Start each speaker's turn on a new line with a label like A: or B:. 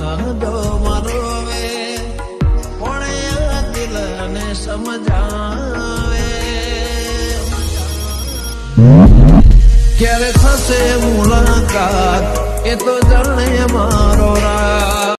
A: દો મારો વે કોણે આ દિલને સમજાવે ક્યારે થશે મુલાકાત એ તો જાણે મારો રાત